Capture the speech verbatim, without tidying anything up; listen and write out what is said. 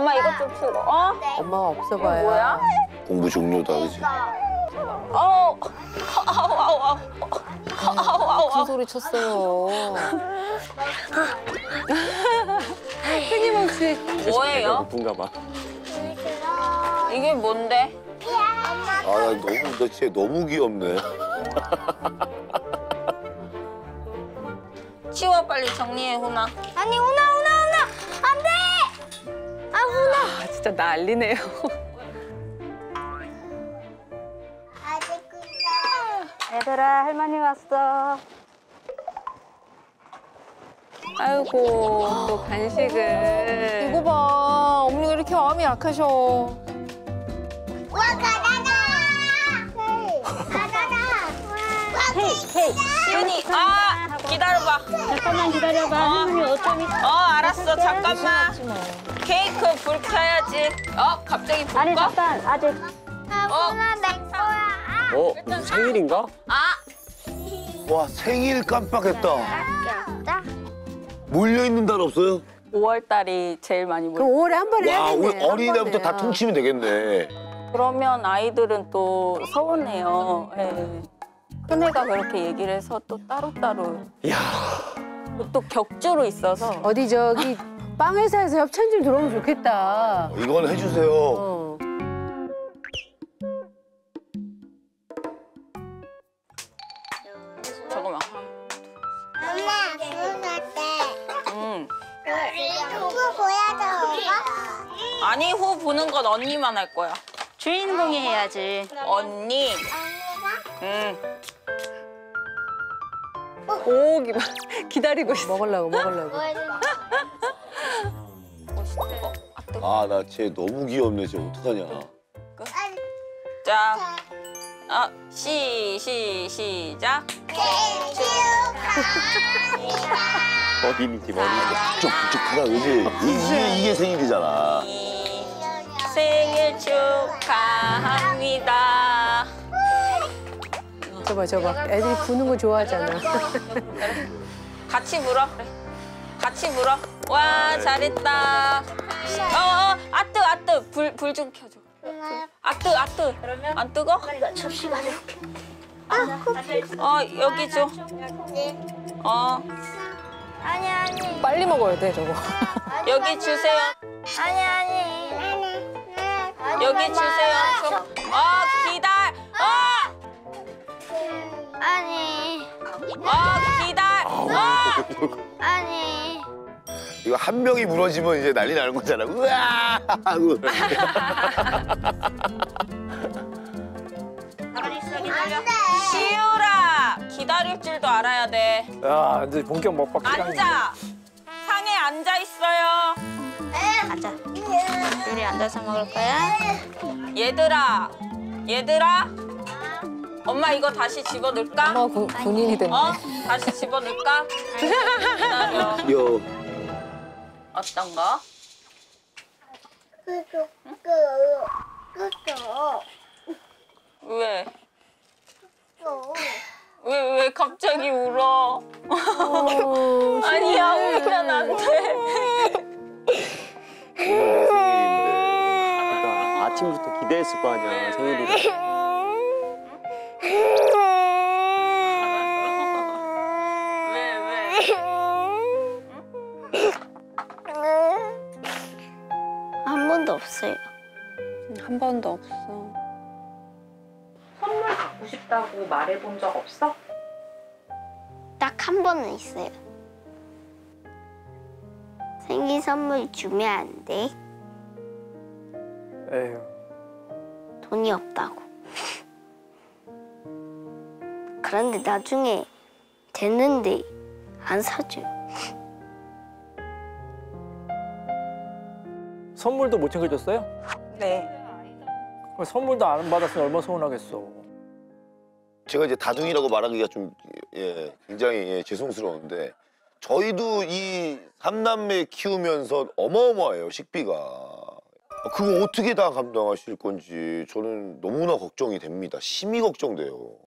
엄마 이것 좀 치고. 어? 엄마가 없어봐요. 뭐야? 공부 종료다, 그지? 어. 아우 아우 아우. 아우 아우 큰 아우. 소리 쳤어요. 끊임없이. 뭐예요? 고픈가 봐. 이게 뭔데? 아, 나 너무, 나 진짜 너무 귀엽네. 치워 빨리 정리해 훈아. 아니 훈아 훈아 훈아 안돼. 아 훈아. 아, 진짜 난리네요. 얘들아 할머니 왔어. 아이고, 또 간식을. 이거 봐. 어머니가 이렇게 마음이 약하셔. 와 가나나. 가나나. 헤이 헤이. 시은이 아 기다려봐. 잠깐만 기다려봐. 할머니 어쩜 이 어 알았어 잠깐만. 케이크 불 켜야지. 어 갑자기 불 아니 꺼? 잠깐 아직. 어. 훈아 내 거야. 어? 무슨 생일인가? 아 와, 생일 깜빡했다. 자. 몰려있는 날 없어요? 오월 달이 제일 많이 그럼 모여. 오월에 한 번 해야 와, 되네. 우리 어린이날부터 다 퉁치면 되겠네. 그러면 아이들은 또 서운해요. 예. 큰애가 그렇게 얘기를 해서 또 따로따로. 이야. 또 격주로 있어서. 어디 저기 빵 회사에서 협찬 좀 들어오면 좋겠다. 이건 해주세요. 어. 잠깐만. 엄마 훈아 때. 응. 누구 보여줘. 아니 후 부는 건 언니만 할 거야. 주인공이 해야지. 언니. 언니가? 응. 오, 기, 기다리고 있어. 먹으려고, 먹으려고. 멋있대. 아, 나 쟤 너무 귀엽네. 쟤 어떡하냐. 자, 아, 시, 시, 시작. 어린이집 어린이집. 북적북적하다, 그지? 이게, 이게 생일이잖아. 이 생일 축하합니다. 저봐, 저봐. 애들이 부는 거 좋아하잖아. 같이 불어. 그래. 같이 불어. 와, 잘했다. 어, 어, 아뜨, 아뜨. 불, 불 좀 켜줘. 아뜨, 아뜨. 그러면 안 뜨거? 이거 접시 가져올게. 어, 여기 줘. 어, 아니 아니. 빨리 먹어야 돼, 저거. 여기 주세요. 아니 아니. 여기 주세요. 저, 어, 기다려. 어, 아니 어, 기다려. 어. 아니. 이거 한 명이 무너지면 이제 난리 나는 거잖아. 우와! 하고. 시우라, 기다릴 줄도 알아야 돼. 야, 이제 본격 먹방 시간. 앉아. 상에 앉아 있어요. 가자. 우리 앉아서 먹을 거야? 얘들아, 얘들아. 엄마 이거 다시 집어 넣을까? 엄마 구, 군인이 됐네. 어? 다시 집어 넣을까? 기다려. 귀여워. 어떤 거? 그거 그거 왜? 그거 왜, 왜 갑자기 울어? 아니야, 울면 안 돼. 내 생일인데. 그러니까 아침부터 기대했을 거 아니야, 생일이라. 왜, 왜? 한 번도 없어요. 한 번도 없어. 선물 갖고 싶다고 말해본 적 없어? 딱 한 번은 있어요. 생일 선물 주면 안 돼? 에휴. 돈이 없다고. 그런데 나중에 됐는데 안 사줘요. 선물도 못 챙겨줬어요? 네. 선물도 안 받았으면 얼마나 서운하겠어. 제가 이제 다둥이라고 말하기가 좀, 예, 굉장히 예, 죄송스러운데, 저희도 이 삼남매 키우면서 어마어마해요, 식비가. 그거 어떻게 다 감당하실 건지 저는 너무나 걱정이 됩니다. 심히 걱정돼요.